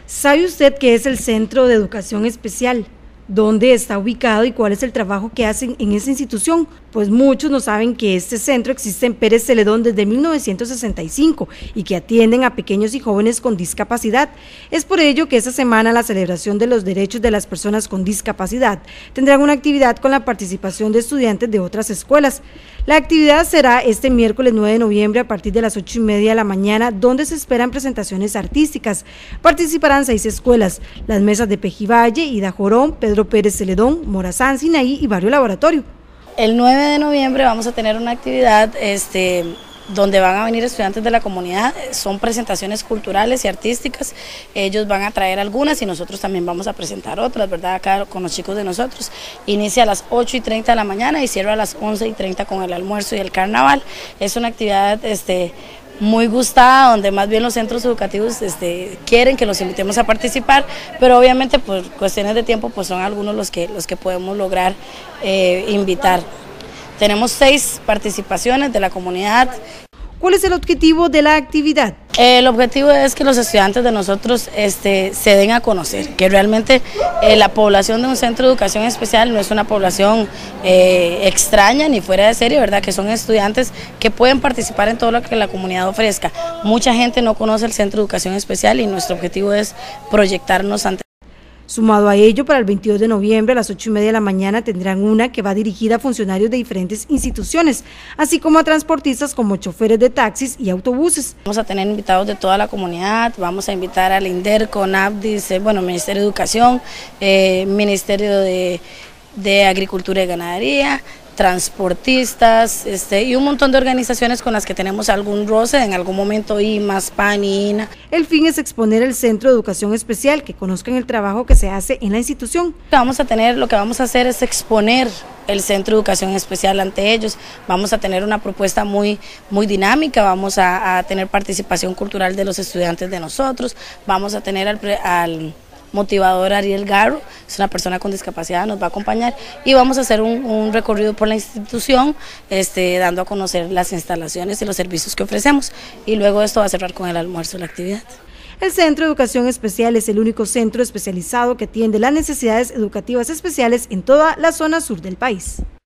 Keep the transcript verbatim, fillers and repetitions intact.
¿Sabe usted qué es el Centro de Educación Especial? ¿Dónde está ubicado y cuál es el trabajo que hacen en esa institución? Pues muchos no saben que este centro existe en Pérez Celedón desde mil novecientos sesenta y cinco y que atienden a pequeños y jóvenes con discapacidad. Es por ello que esta semana la celebración de los derechos de las personas con discapacidad tendrán una actividad con la participación de estudiantes de otras escuelas. La actividad será este miércoles nueve de noviembre a partir de las ocho y media de la mañana, donde se esperan presentaciones artísticas. Participarán seis escuelas, las mesas de Pejivalle, Ida Jorón, Pedro Pérez Celedón, Morazán, Sinaí y Barrio Laboratorio. El nueve de noviembre vamos a tener una actividad este, donde van a venir estudiantes de la comunidad, son presentaciones culturales y artísticas, ellos van a traer algunas y nosotros también vamos a presentar otras, ¿verdad? Acá con los chicos de nosotros. Inicia a las ocho y treinta de la mañana y cierra a las once y treinta con el almuerzo y el carnaval. Es una actividad este, muy gustada, donde más bien los centros educativos este, quieren que los invitemos a participar, pero obviamente por cuestiones de tiempo pues son algunos los que, los que podemos lograr eh, invitar. Tenemos seis participaciones de la comunidad. ¿Cuál es el objetivo de la actividad? El objetivo es que los estudiantes de nosotros este, se den a conocer, que realmente eh, la población de un centro de educación especial no es una población eh, extraña ni fuera de serie, ¿verdad? Que son estudiantes que pueden participar en todo lo que la comunidad ofrezca. Mucha gente no conoce el centro de educación especial y nuestro objetivo es proyectarnos ante. Sumado a ello, para el veintidós de noviembre a las ocho y media de la mañana tendrán una que va dirigida a funcionarios de diferentes instituciones, así como a transportistas como choferes de taxis y autobuses. Vamos a tener invitados de toda la comunidad, vamos a invitar al INDERCO, NAPDIS, bueno, Ministerio de Educación, eh, Ministerio de, de Agricultura y Ganadería, transportistas este, y un montón de organizaciones con las que tenemos algún roce, en algún momento I M A S, P A N I, I N A. El fin es exponer el Centro de Educación Especial, que conozcan el trabajo que se hace en la institución. Vamos a tener, lo que vamos a hacer es exponer el Centro de Educación Especial ante ellos, vamos a tener una propuesta muy, muy dinámica, vamos a, a tener participación cultural de los estudiantes de nosotros, vamos a tener al, al motivador Ariel Garro, es una persona con discapacidad, nos va a acompañar y vamos a hacer un, un recorrido por la institución, este, dando a conocer las instalaciones y los servicios que ofrecemos y luego esto va a cerrar con el almuerzo de la actividad. El Centro de Educación Especial es el único centro especializado que atiende las necesidades educativas especiales en toda la zona sur del país.